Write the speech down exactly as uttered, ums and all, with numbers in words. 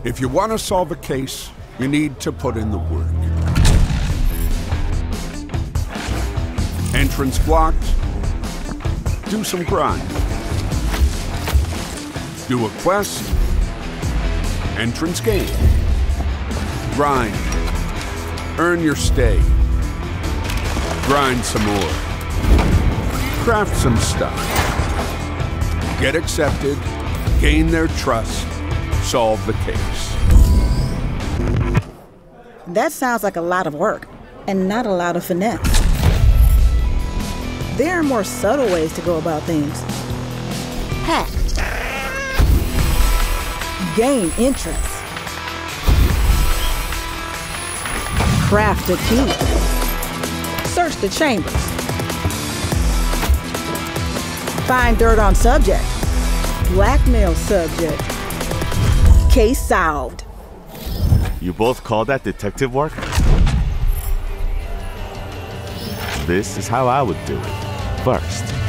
If you want to solve a case, you need to put in the work. Entrance blocked? Do some grind. Do a quest? Entrance gained. Grind. Earn your stay. Grind some more. Craft some stuff. Get accepted. Gain their trust. Solve the case. That sounds like a lot of work, and not a lot of finesse. There are more subtle ways to go about things. Hack. Gain interest. Craft a key. Search the chambers. Find dirt on subject. Blackmail subject. Case solved. You both call that detective work? This is how I would do it. First,